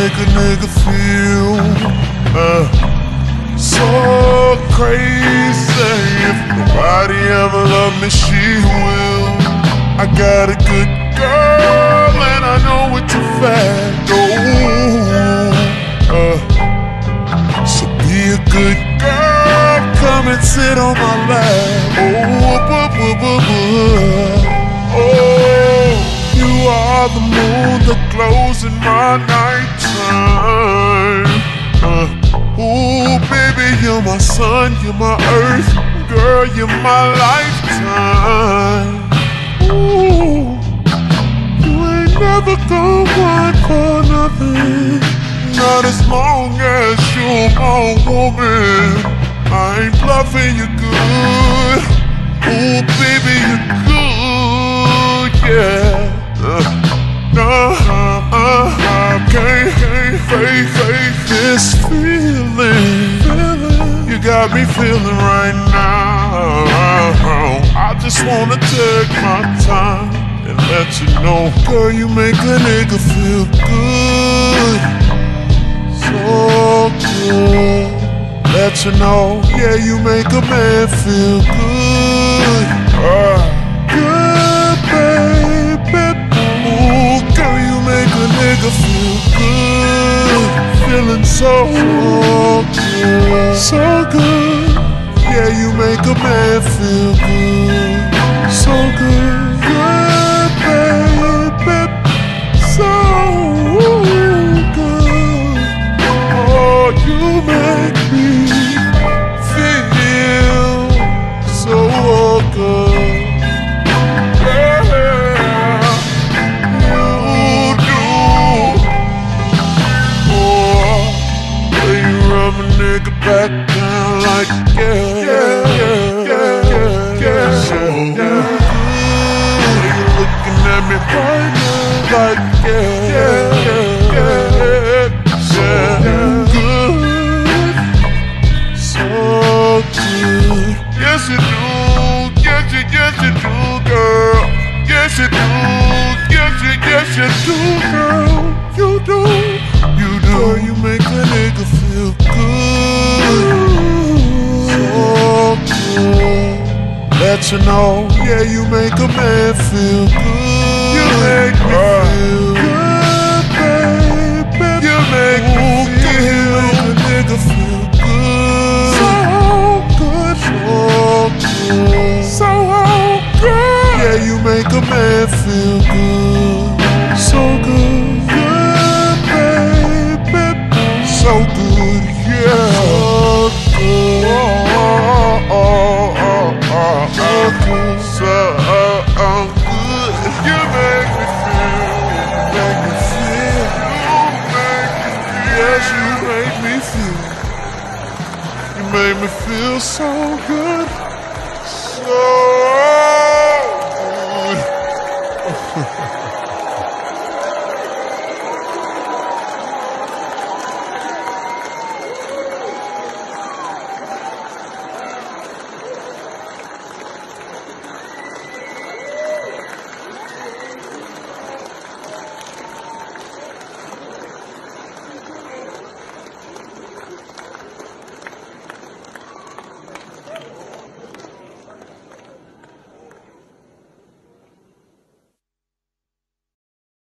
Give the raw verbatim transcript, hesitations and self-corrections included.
make a nigga feel uh, so crazy. If nobody ever loved me, she will. I got a good girl and I know what to find. Oh, uh, so be a good girl, come and sit on my lap. Oh, buh, buh, buh, buh. Oh, you are the moon that glows in my nighttime. Uh, ooh, baby, you're my sun, you're my earth, girl, you're my lifetime. Ooh, you ain't never gonna want for nothing, not as long as you're my woman. I ain't bluffing, you're good. Ooh, baby, you're good, yeah. Uh, nah, uh, uh, can't, can't fake, fake this feeling. You got me feeling right now. I just wanna take my time and let you know, girl, you make a nigga feel good, so good. Let you know, yeah, you make a man feel good, uh, good, baby. Ooh, girl, you make a nigga feel good, feeling so good, so good. Yeah, you make a man feel good, so good, good, baby, so good. Oh, you make me feel so good. Yeah, you do. Oh, when you rub a nigga back down like yeah, yeah, yeah, yeah, yeah. So good. You looking at me right now like yeah, yeah, yeah, yeah, good, so good. Yes you do, yes you, yes you do, girl. Yes you do, yes you, yes you do, girl. You do, you do. Girl, you make a nigga feel good, so good. Let you know, yeah, you make a man feel good. You make me feel good, baby. You make me feel, you make a nigga feel good, so good, so good, so good. Yeah, you make a man feel good, so good, good, baby, so good, yeah, so good. Oh, oh, oh, oh, oh, so good, so uh, uh, good. You make me feel, you make me feel, you make me feel, yes, you make me feel, you make me feel so good.